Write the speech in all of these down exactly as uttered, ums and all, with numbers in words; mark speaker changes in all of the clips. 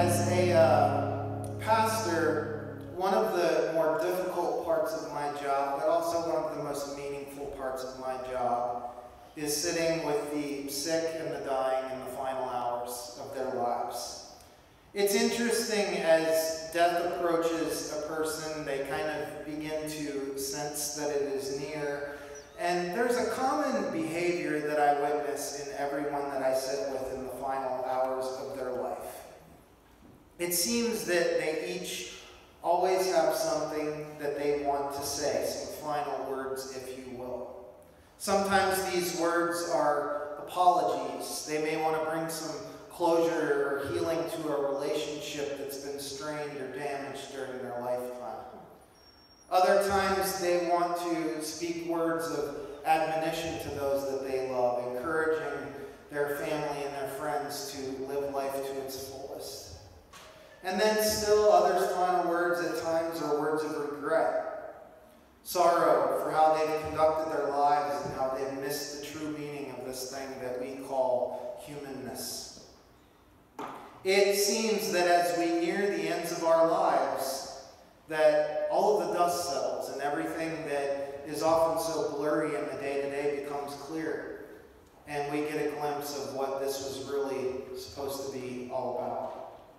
Speaker 1: As a uh, pastor, one of the more difficult parts of my job, but also one of the most meaningful parts of my job, is sitting with the sick and the dying in the final hours of their lives. It's interesting, as death approaches a person, they kind of begin to sense that it is near. And there's a common behavior that I witness in everyone that I sit with in the final hours of their life. It seems that they each always have something that they want to say, some final words, if you will. Sometimes these words are apologies. They may want to bring some closure or healing to a relationship that's been strained or damaged during their lifetime. Other times they want to speak words of admonition to those that they love, encouraging their family and their friends to live life to its fullest. And then still others' final words at times are words of regret, sorrow for how they've conducted their lives and how they've missed the true meaning of this thing that we call humanness. It seems that as we near the ends of our lives, that all of the dust settles and everything that is often so blurry in the day-to-day becomes clear. And we get a glimpse of what this was really supposed to be all about.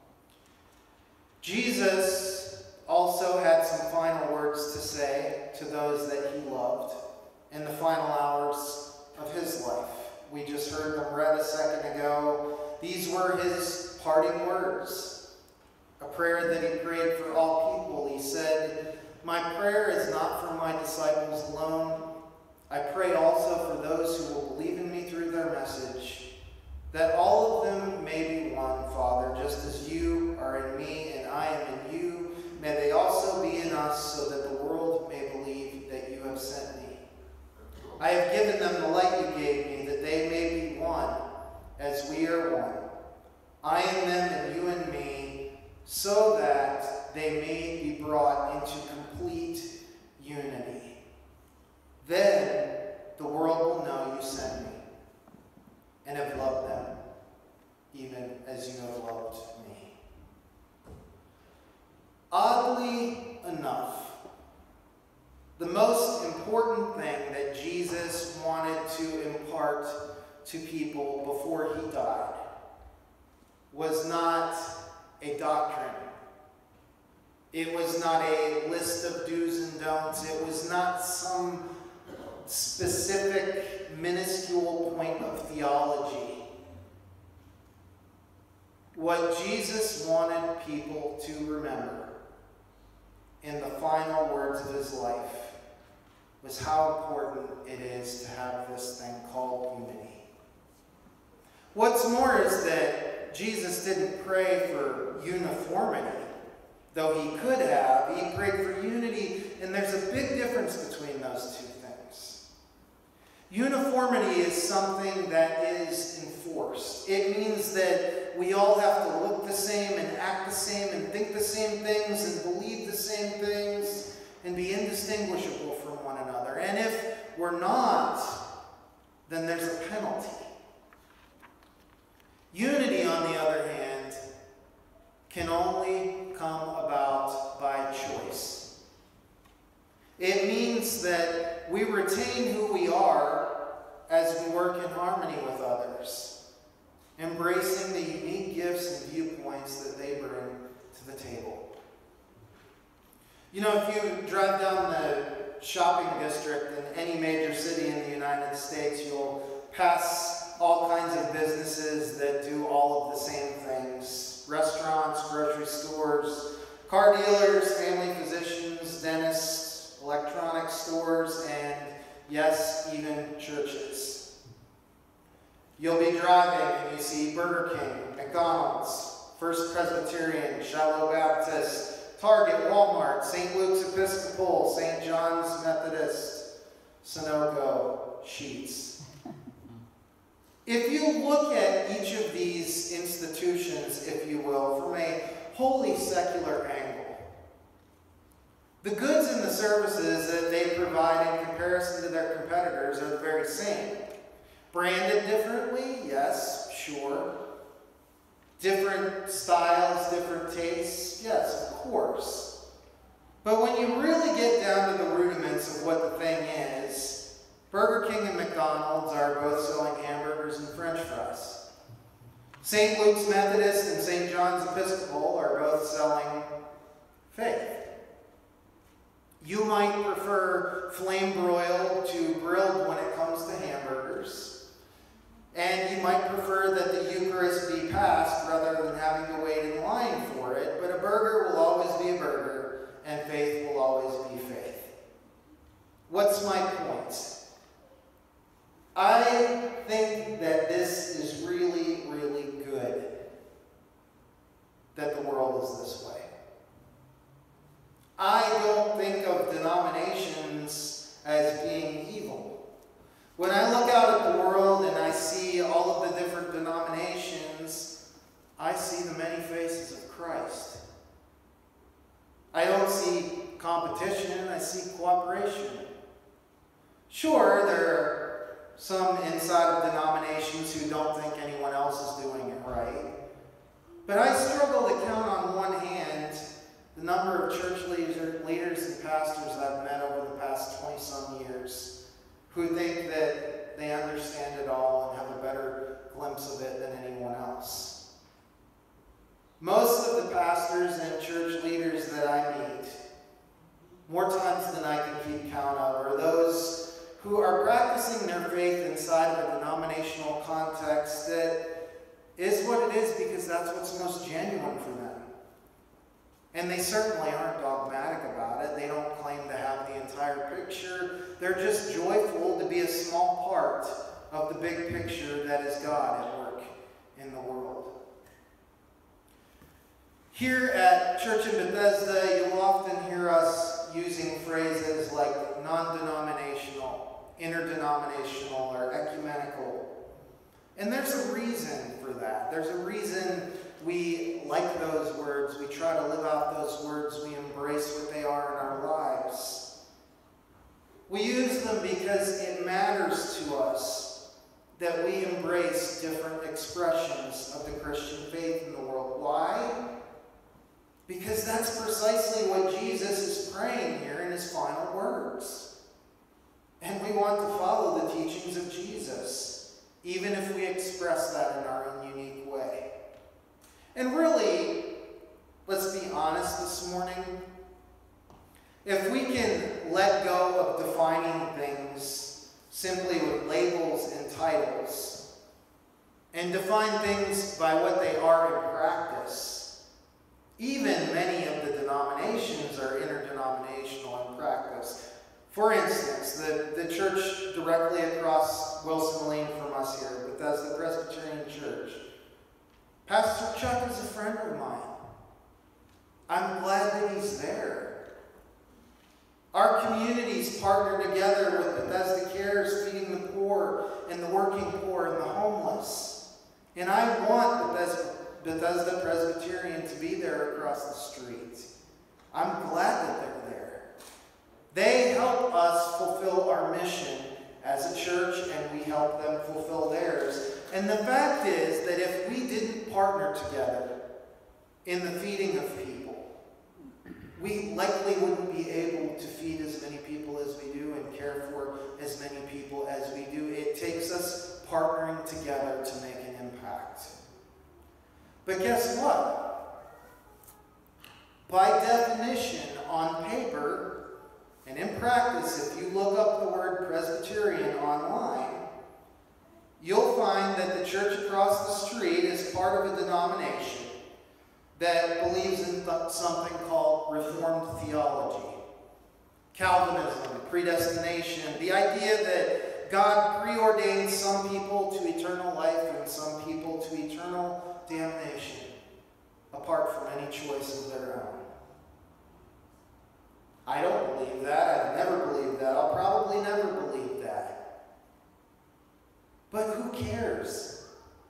Speaker 1: Jesus also had some final words to say to those that he loved in the final hours of his life. We just heard them read a second ago. These were his parting words, a prayer that he prayed for all people. He said, "My prayer is not for my disciples alone. I pray also for those who will believe in me through their message, that all of them may be one, Father, just as you are in me and I am in you. May they also be in us, so that the world may believe that you have sent me. I have given them the light you gave me, that they may be one, as we are one. I in them and you in me, so that they may be brought into complete unity. Then the world will know you sent me and have loved them, even as you have loved me." Oddly enough, the most important thing that Jesus wanted to impart to people before he died was not a doctrine. It was not a list of do's and don'ts. It was not some specific, minuscule point of theology. What Jesus wanted people to remember in the final words of his life was how important it is to have this thing called unity. What's more is that Jesus didn't pray for uniformity, though he could have. He prayed for unity, and there's a big difference between those two things. Uniformity is something that is enforced. It means that we all have to look the same and act the same and think the same things and believe the same things and be indistinguishable from one another. And if we're not, then there's a penalty. Unity, on the other hand, can only come about by choice. It means that we retain who we are as we work in harmony with others, embracing the unique gifts and viewpoints that they bring to the table. You know, if you drive down the shopping district in any major city in the United States, you'll pass all kinds of businesses that do all of the same things. Restaurants, grocery stores, car dealers, family physicians, dentists, electronics stores, and yes, even churches. You'll be driving and you see Burger King, McDonald's, First Presbyterian, Shiloh Baptist, Target, Walmart, Saint Luke's Episcopal, Saint John's Methodist, Sunoco, Sheetz. If you look at each of these institutions, if you will, from a wholly secular angle, the goods and the services that they provide in comparison to their competitors are the very same. Branded differently? Yes, sure. Different styles, different tastes? Yes, of course. But when you really get down to the rudiments of what the thing is, Burger King and McDonald's are both selling hamburgers and French fries. Saint Luke's Methodist and Saint John's Episcopal are both selling faith. You might prefer flame broiled to grilled when it comes to hamburgers. And you might prefer that the Eucharist be passed rather than having to wait in line for it. But a burger will always be a burger, and faith will always be faith. What's my point? I think that this is really, really good that the world is this way. I don't think of denominations as being evil. When I look out at the world and I see all of the different denominations, I see the many faces of Christ. I don't see competition, I see cooperation. Sure, there are some inside of denominations who don't think anyone else is doing it right. But I struggle to count on one hand the number of church leaders, leaders and pastors I've met over the past twenty-some years who think that they understand it all and have a better glimpse of it than anyone else. Most of the pastors and church leaders that I meet, more times than I can keep count of, are those who are practicing their faith inside of a denominational context that is what it is because that's what's most genuine for them. And they certainly aren't dogmatic about it. They don't claim to have the entire picture. They're just joyful to be a small part of the big picture that is God at work in the world. Here at Church in Bethesda, you'll often hear us using phrases like non-denominational, interdenominational, or ecumenical. And there's a reason for that. There's a reason we like those words. We try to live out those words. We embrace what they are in our lives. We use them because it matters to us that we embrace different expressions of the Christian faith in the world. Why? Because that's precisely what Jesus is praying here in his final words. And we want to follow the teachings of Jesus, even if we express that in our own unique way. And really, let's be honest this morning, if we can let go of defining things simply with labels and titles, and define things by what they are in practice, even many of the denominations are interdenominational in practice. For instance, the, the church directly across Wilson Lane from us here, Bethesda Presbyterian Church, Pastor Chuck is a friend of mine. I'm glad that he's there. Our communities partner together with Bethesda Cares, feeding the poor and the working poor and the homeless. And I want Bethesda, Bethesda Presbyterian to be there across the street. I'm glad that they're there. They help us fulfill our mission as a church, and we help them fulfill theirs. And the fact is that if we didn't partner together in the feeding of people, we likely wouldn't be able to feed as many people as we do and care for as many people as we do. It takes us partnering together to make an impact. But guess what? By definition, on paper, and in practice, if you look up the word Presbyterian online, you'll find that the church across the street is part of a denomination that believes in th- something called Reformed theology. Calvinism, predestination, the idea that God preordains some people to eternal life and some people to eternal damnation, apart from any choice of their own. I don't believe that. I've never believed that. I'll probably never believe that. But who cares?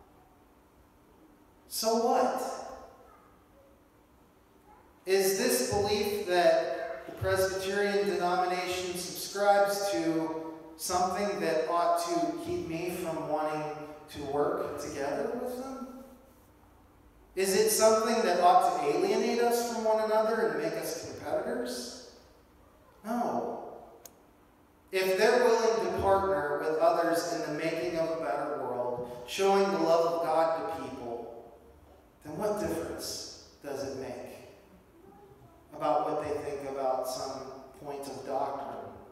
Speaker 1: So what? Is this belief that the Presbyterian denomination subscribes to something that ought to keep me from wanting to work together with them? Is it something that ought to alienate us from one another and make us competitors? No. If they're willing to partner with others in the making of a better world, showing the love of God to people, then what difference does it make about what they think about some point of doctrine?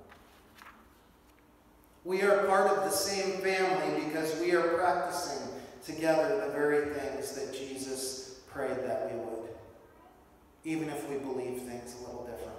Speaker 1: We are part of the same family because we are practicing together the very things that Jesus prayed that we would, even if we believe things a little differently.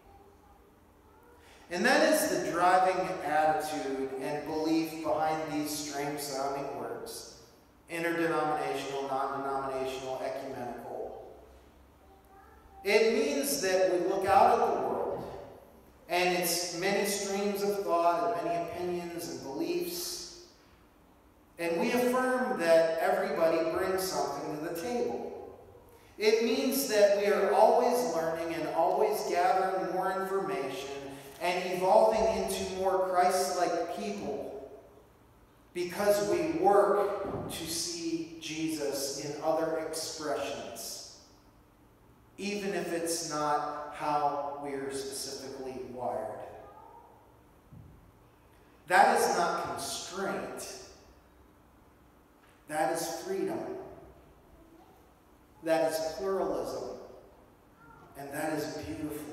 Speaker 1: And that is the driving attitude and belief behind these strange sounding words: interdenominational, non-denominational, ecumenical. It means that we look out at the world and its many streams of thought and many opinions and beliefs, and we affirm that everybody brings something to the table. It means that we are always learning and always gathering more information and evolving into more Christ-like people because we work to see Jesus in other expressions, even if it's not how we're specifically wired. That is not constraint. That is freedom. That is pluralism. And that is beautiful.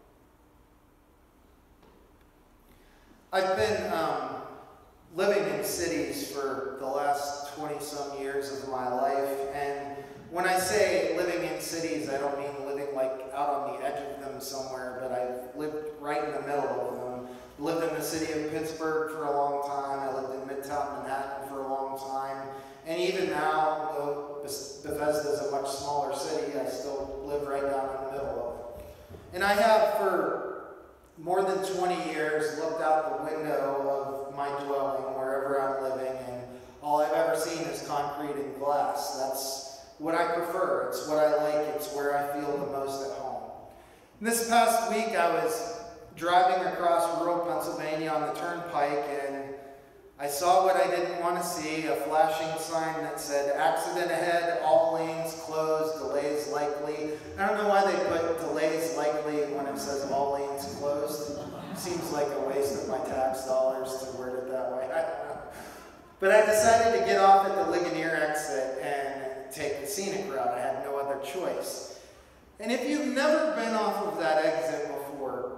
Speaker 1: I've been um, living in cities for the last twenty-some years of my life, and when I say living in cities, I don't mean living like out on the edge of them somewhere, but I've lived right in the middle of them. Lived in the city of Pittsburgh for a long time. I lived in Midtown Manhattan for a long time. And even now, though Bethesda is a much smaller city, I still live right down in the middle of it. And I have for more than twenty years looked out the window of my dwelling wherever I'm living, and all I've ever seen is concrete and glass. That's what I prefer. It's what I like. It's where I feel the most at home. And this past week I was driving across rural Pennsylvania on the turnpike, and I saw what I didn't want to see, a flashing sign that said, "Accident ahead, all lanes closed, delays likely." I don't know why they put delays likely when it says all lanes closed. Seems like a waste of my tax dollars to word it that way. I don't know. But I decided to get off at the Ligonier exit and take the scenic route. I had no other choice. And if you've never been off of that exit before,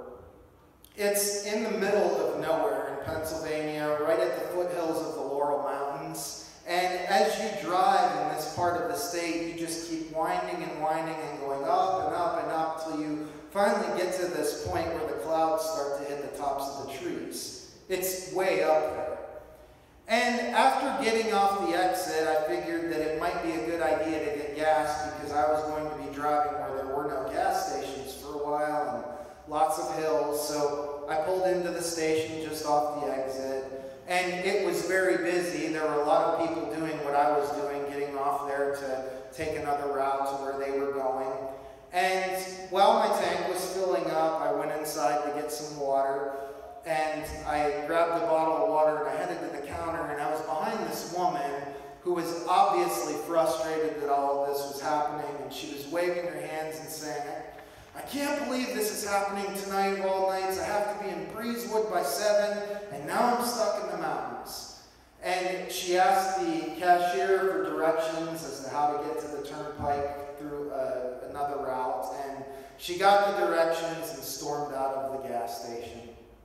Speaker 1: it's in the middle of nowhere in Pennsylvania, right at the foothills of the Laurel Mountains. And as you drive in this part of the state, you just keep winding and winding and going up and up and up till you finally get to this point where the clouds start to hit the tops of the trees. It's way up there. And after getting off the exit, I figured that it might be a good idea to get gas because I was going to be driving where there were no gas stations for a while and lots of hills. So I pulled into the station just off the exit, and it was very busy. There were a lot of people doing what I was doing, getting off there to take another route to where they were going. And while my tank was filling up, I went inside to get some water, and I grabbed a bottle of water and I headed to the counter, and I was behind this woman who was obviously frustrated that all of this was happening, and she was waving her hands and saying, "I can't believe this is happening tonight of all nights. I have to be in Breezewood by seven, and now I'm stuck in the mountains." And she asked the cashier for directions as to how to get to the turnpike through uh, another route, and she got the directions and stormed out of the gas station.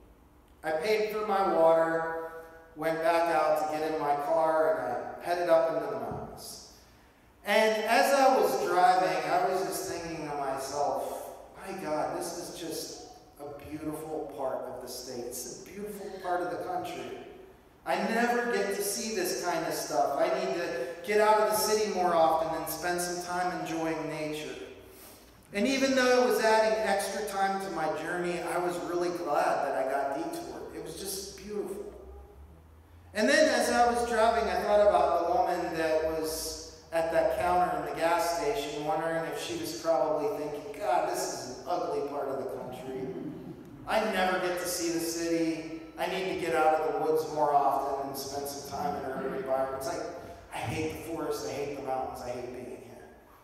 Speaker 1: I paid for my water, went back out to get in my car, and I headed up into the mountains. And as I was driving, I was just thinking to myself, my God, this is just a beautiful part of the state. It's a beautiful part of the country. I never get to see this kind of stuff. I need to get out of the city more often and spend some time enjoying nature. And even though it was adding extra time to my journey, I was really glad that I got detoured. It was just beautiful. And then as I was driving, I thought about the woman that was at that counter in the gas station, wondering if she was probably thinking, God, this is an ugly part of the country. I never get to see the city. I need to get out of the woods more often and spend some time in urban environments. I, I hate the forest. I hate the mountains. I hate being here.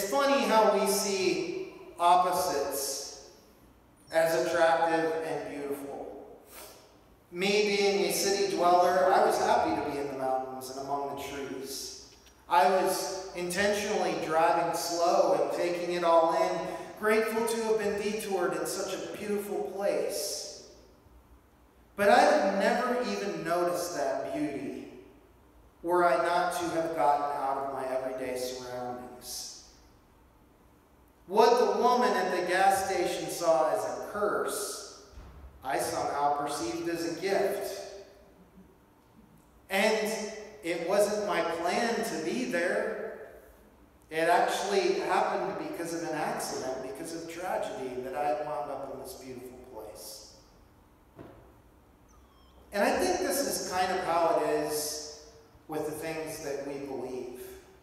Speaker 1: It's funny how we see opposites as attractive and beautiful. Me being a city dweller, I was happy to be in the mountains and among the trees. I was intentionally driving slow and taking it all in, grateful to have been detoured in such a beautiful place. But I have never even noticed that beauty were I not to have gotten out of my everyday surroundings. What the woman at the gas station saw as a curse, I somehow perceived as a gift. And it wasn't my plan to be there. It actually happened because of an accident, because of tragedy, that I had wound up in this beautiful place. And I think this is kind of how it is with the things that we believe.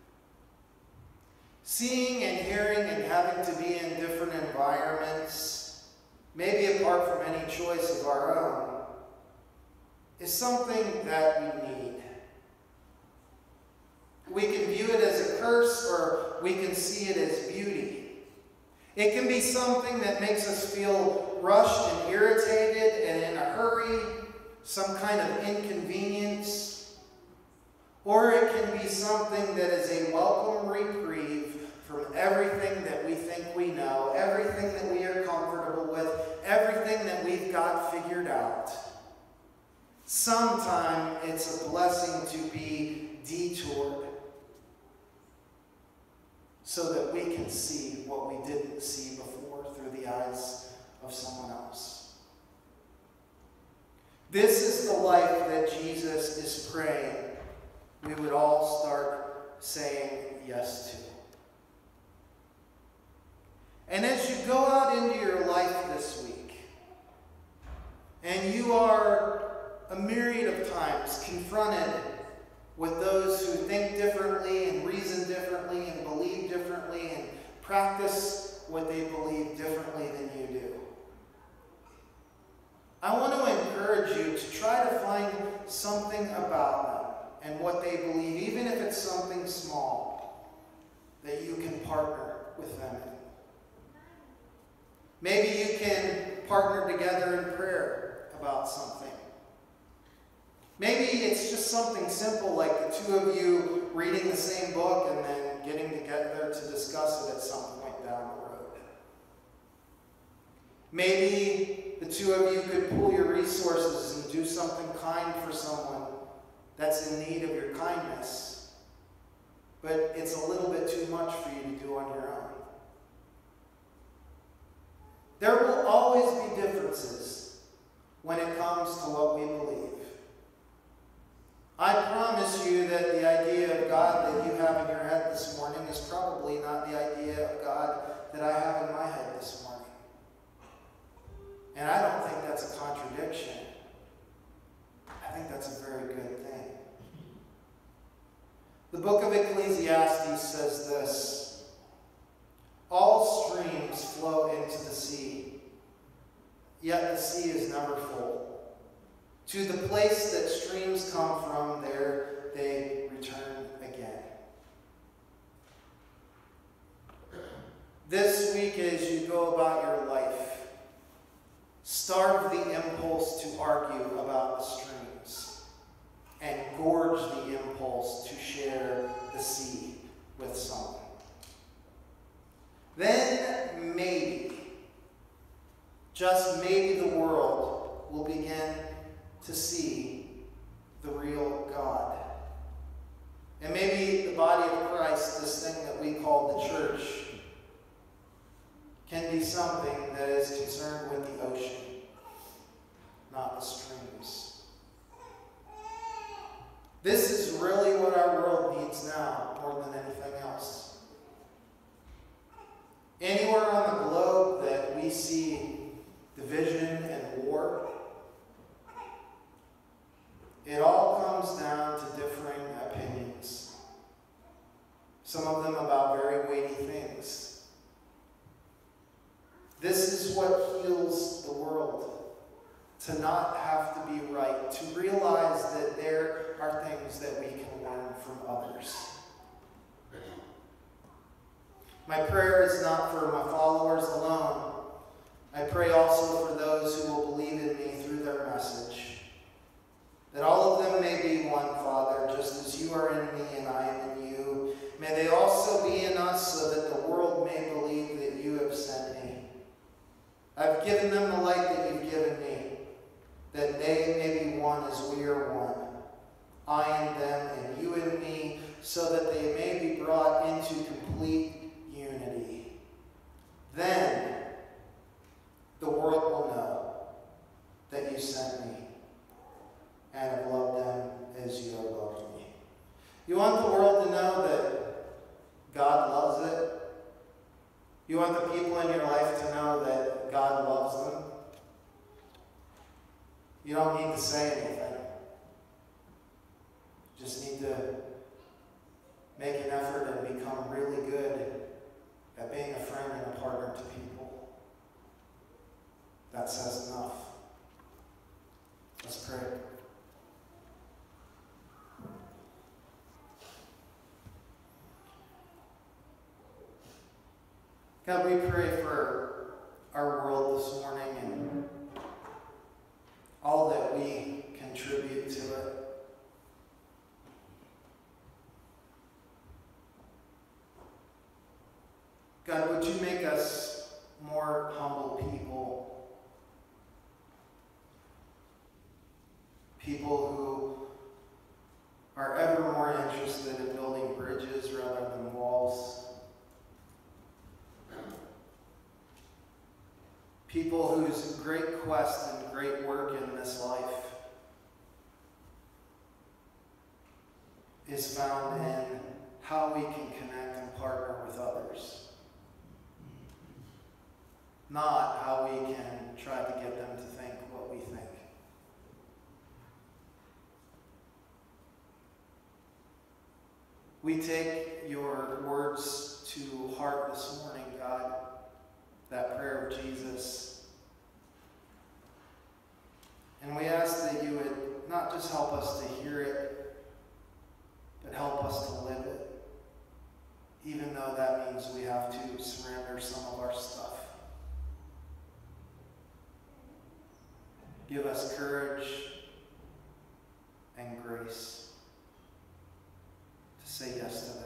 Speaker 1: Seeing and hearing and having to be in different environments, maybe apart from any choice of our own, is something that we need. We can view it as a curse, or we can see it as beauty. It can be something that makes us feel rushed and irritated and in a hurry, some kind of inconvenience. Or it can be something that is a welcome reprieve from everything that we think we know, everything that we are comfortable with, everything that we've got figured out. Sometimes it's a blessing to be detoured so that we can see what we didn't see before through the eyes of someone else. This is the life that Jesus is praying we would all start saying yes to. And as you go out into your life this week, and you are a myriad of times confronted with those who think differently and reason differently and believe differently and practice what they believe differently than you do, I want to encourage you to try to find something about them and what they believe, even if it's something small, that you can partner with them in. Maybe you can partner together in prayer about something. Maybe it's just something simple like the two of you reading the same book and then getting together to discuss it at some point down the road. Maybe the two of you could pool your resources and do something kind for someone that's in need of your kindness, but it's a little bit too much for you to do on your own. There will always be differences when it comes to what we believe. I promise you that the idea of God that you have in your head this morning is probably not the idea of God that I have in my head this morning. And I don't think that's a contradiction. I think that's a very good thing. The book of Ecclesiastes says this: all streams flow into the sea, yet the sea is never full. To the place that streams come from, there they return again. This week, as you go about your life, starve the impulse to argue about the streams and gorge the impulse to share the sea with someone. Then maybe, just maybe, the world will begin to see the real God. And maybe the body of Christ, this thing that we call the church, can be something that is concerned with the ocean, not the streams. This is really what our world needs now more than anything else. Anywhere on the globe that we see division and war, it all comes down to differing opinions. Some of them about very weighty things. This is what heals the world. To not have to be right. To realize that there are things that we can learn from others. My prayer is not for my followers alone. I pray also for those who will believe in me through their message. That all of them may be one, Father, just as you are in me and I am in you. May they also be in us so that the world may believe that you have sent me. I've given them the light that you've given me, that they may be one as we are one. I and them and you and me, so that they may be brought into complete unity. Then the world will know that you sent me and have loved them as you have loved me. You want the world to know that God loves it? You want the people in your life to know that God loves them? You don't need to say anything. You just need to make an effort and become really good at being a friend and a partner to people. That says enough. Let's pray. God, we pray for our world this morning and all that we contribute to it. God, would you make us more humble people? People who are ever more interested in building bridges rather than walls. People whose great quest and great work in this life is found in how we can connect and partner with others. Not how we can try to get them to think what we think. We take your words to heart this morning, God, that prayer of Jesus. And we ask that you would not just help us to hear it, but help us to live it, even though that means we have to surrender some of our stuff. Give us courage and grace to say yes to that.